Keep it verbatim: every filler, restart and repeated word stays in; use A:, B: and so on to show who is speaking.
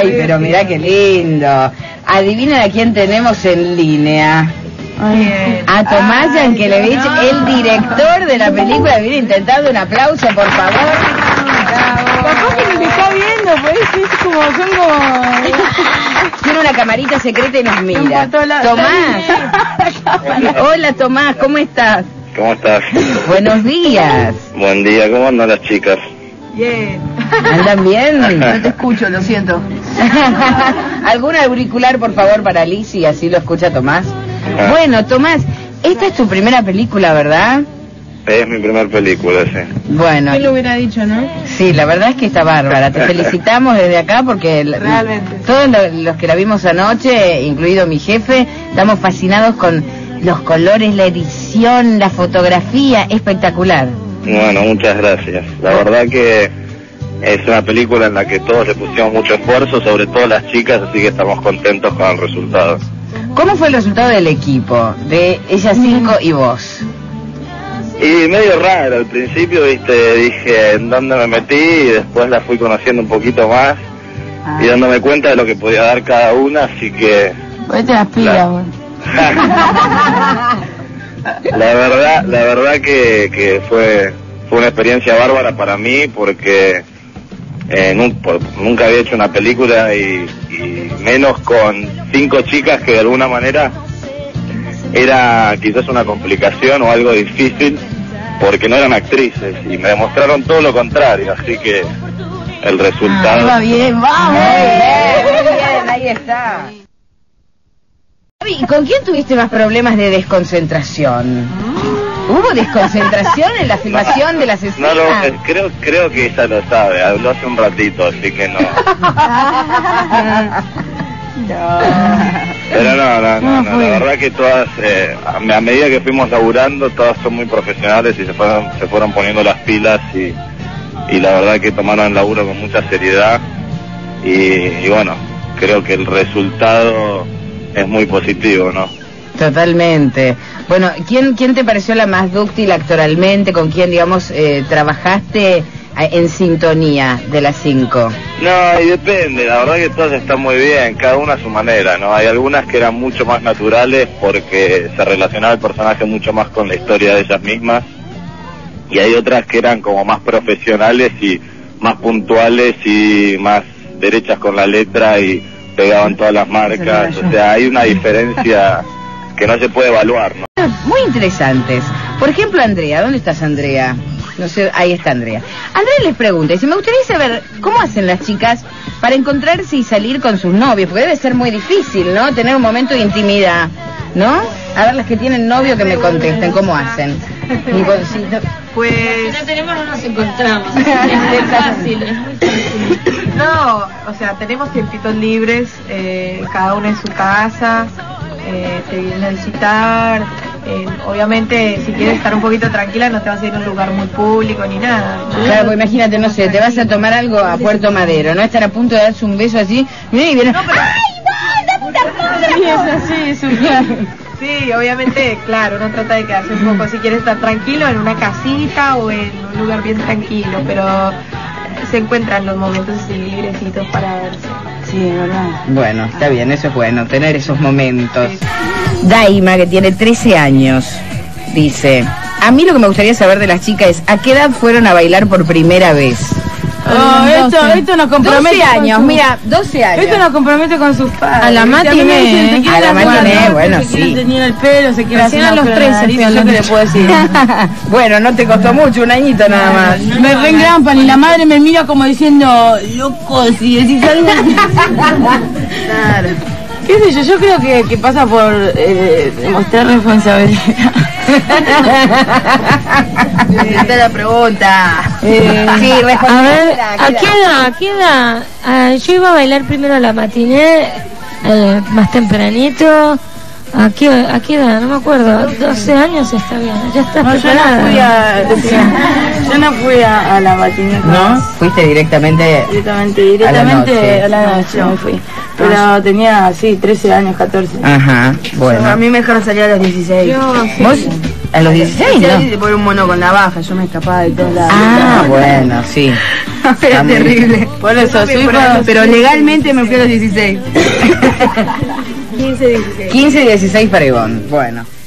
A: Ay, pero mirá qué lindo. Adivinen a quién tenemos en línea.
B: Ay,
A: a Tomás Yankelevich, no. el director de la película. Viene intentando un aplauso, por favor.
B: Capaz que nos está viendo, pues es como, son como...
A: Tiene una camarita secreta y nos mira. Tomás. Hola Tomás, ¿cómo estás?
C: ¿Cómo estás?
A: Buenos días.
C: Buen día, ¿cómo andan las chicas?
B: Bien.
A: ¿Andan bien?
B: No te escucho, lo siento.
A: ¿Algún auricular, por favor, para Lizzy? Así lo escucha Tomás.
C: Ah.
A: Bueno, Tomás, esta es tu primera película, ¿verdad?
C: Es mi primera película, sí.
A: Bueno.
B: ¿Quién lo hubiera dicho, no?
A: Sí, la verdad es que está bárbara. Te felicitamos desde acá porque
B: realmente
A: todos los que la vimos anoche, incluido mi jefe, estamos fascinados con los colores, la edición, la fotografía, espectacular.
C: Bueno, muchas gracias. La verdad que es una película en la que todos le pusimos mucho esfuerzo, sobre todo las chicas, así que estamos contentos con el resultado.
A: ¿Cómo fue el resultado del equipo? De ellas cinco y vos.
C: Y medio raro al principio, viste, dije en dónde me metí y después la fui conociendo un poquito más ah. y dándome cuenta de lo que podía dar cada una, así que...
B: Ponete las pilas, güey.
C: La verdad, la verdad que, que fue fue una experiencia bárbara para mí porque eh, nun, por, nunca había hecho una película y, y menos con cinco chicas que de alguna manera era quizás una complicación o algo difícil porque no eran actrices y me demostraron todo lo contrario, así que el resultado...
B: Ah, va bien, vamos.
A: Muy bien, bien, ahí está. ¿Y con quién tuviste más problemas de desconcentración? ¿Hubo desconcentración en la filmación de las escenas?
C: No, lo, eh, creo, creo que ella lo sabe, habló hace un ratito, así que no.
A: No.
C: Pero no, no, no, no, la verdad que todas, eh, a, a medida que fuimos laburando, todas son muy profesionales y se fueron, se fueron poniendo las pilas y, y la verdad que tomaron el laburo con mucha seriedad y, y bueno, creo que el resultado es muy positivo, ¿no?
A: Totalmente. Bueno, ¿quién quién te pareció la más dúctil actoralmente? ¿Con quién, digamos, eh, trabajaste en sintonía de las cinco?
C: No, y depende, la verdad que todas están muy bien, cada una a su manera, ¿no? Hay algunas que eran mucho más naturales porque se relacionaba el personaje mucho más con la historia de ellas mismas, y hay otras que eran como más profesionales y más puntuales y más derechas con la letra y pegaban todas las marcas, o sea, hay una diferencia que no se puede evaluar, ¿no?
A: Muy interesantes. Por ejemplo, Andrea, ¿dónde estás, Andrea? No sé, ahí está Andrea. Andrea les pregunta, dice, me gustaría saber cómo hacen las chicas para encontrarse y salir con sus novios, porque debe ser muy difícil, ¿no? Tener un momento de intimidad, ¿no? A ver, las que tienen novio que me contesten, ¿cómo hacen? Y vos, si no...
B: Pues...
D: Si no tenemos, no nos encontramos. Es fácil, es muy fácil.
B: No, o sea, tenemos tiempitos libres, eh, cada uno en su casa, eh, te vienen a visitar, eh, obviamente si quieres estar un poquito tranquila no te vas a ir a un lugar muy público ni nada.
A: Claro, pues imagínate, no sé, te vas a tomar algo a Puerto Madero, ¿no? Estar a punto de darse un beso así, y viene... No, pero... ¡ay, no, la puta madre!
B: Sí, es así, es un... Sí, obviamente, claro, uno trata de quedarse un poco, si quieres estar tranquilo, en una casita o en un lugar bien tranquilo, pero se encuentran los momentos así librecitos para verse.
A: Sí, ¿verdad? Bueno, está bien, eso es bueno, tener esos momentos. Sí. Daima, que tiene trece años, dice, a mí lo que me gustaría saber de las chicas es, ¿a qué edad fueron a bailar por primera vez?
B: Oh, esto, esto nos compromete.
A: doce años,
B: su...
A: mira, doce años.
B: Esto nos compromete con sus padres.
D: A la matiné.
A: A la matiné, bueno,
B: se
A: sí.
B: quieren teñir el pelo, se quieren hacer
D: a los trece,
B: yo que le puedo decir.
A: Bueno, no te costó mucho, un añito nada más.
B: No, no, me reengrampan y la madre me mira como diciendo, loco, si decís algo. Claro. ¿Qué sé yo? Yo creo que, que pasa por eh, demostrar responsabilidad. Esta es la pregunta.
A: Eh, sí,
D: a ver, ¿a qué edad? ¿A qué edad? Ah, yo iba a bailar primero a la matiné, eh, más tempranito. ¿A qué, ¿A qué edad? No me acuerdo. doce años está bien. Ya estás
B: no,
D: preparada.
B: Yo no fui a, yo no fui a, a la matiné.
A: ¿No? ¿Fuiste directamente?
B: Directamente, directamente a la noche, a la noche me fui. Pero ah, tenía, sí, trece años, catorce.
A: Ajá, bueno.
B: Yo, a mí mejor salía a los dieciséis.
D: Yo, sí.
A: ¿Vos? ¿A los dieciséis,
E: no?
A: no?
E: Por un mono con navaja, yo me escapaba de todos lados.
A: Ah, bueno, sí.
E: Era terrible.
A: Por eso, soy
E: pero legalmente me fui a los dieciséis.
B: quince, dieciséis.
A: quince y dieciséis para Ivonne. Bueno.